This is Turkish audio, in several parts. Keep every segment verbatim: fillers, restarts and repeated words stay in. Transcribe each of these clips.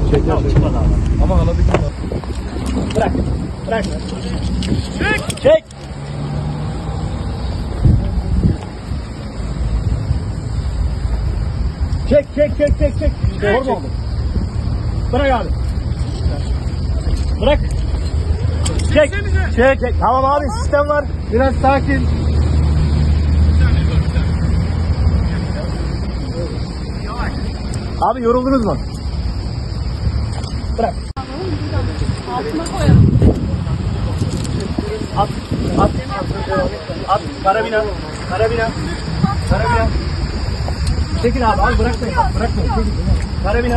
Çek ya çek. Ama alabildim mi? Bırak. Bırak. Çek. Çek. Çek çek çek çek çek. İşte orada oldu. Bırak abi. Bırak. Çek. Çek çek. Tamam abi, sistem var. Biraz sakin. Abi yoruldunuz mu? Bırak. Altına koyalım. At. At. At. Karabina. Karabina. Karabina. Çekin abi. Abi bırakmayın. Bırakmayın. Çekin. Karabina.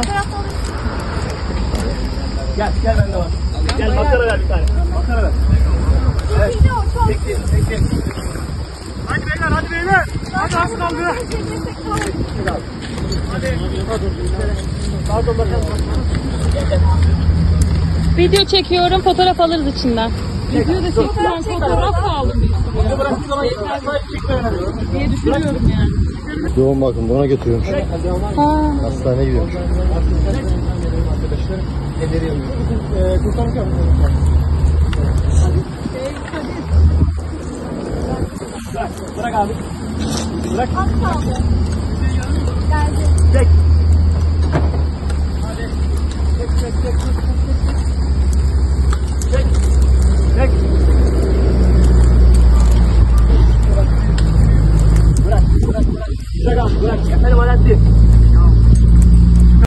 Gel. Gel bende var. Gel makara ver bir tane. Makara ver. Evet. Çekti. Çekti. Hadi beyler. Hadi beyler. Hadi az kaldı. Hadi. Pardon bakalım. Video çekiyorum, fotoğraf alırız içinden. Video da çekiyorum, fotoğraf da aldım. Bunu bıraktığım zaman diye düşünüyorum yani. Yoğun bakın buna götürüyormuş. Ha. Hastaneye gidiyormuş. Bırak abi. Bırak.